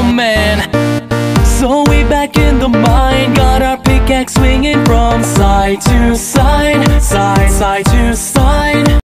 man. So we back in the mine, got our pickaxe swinging from side to side, side to side.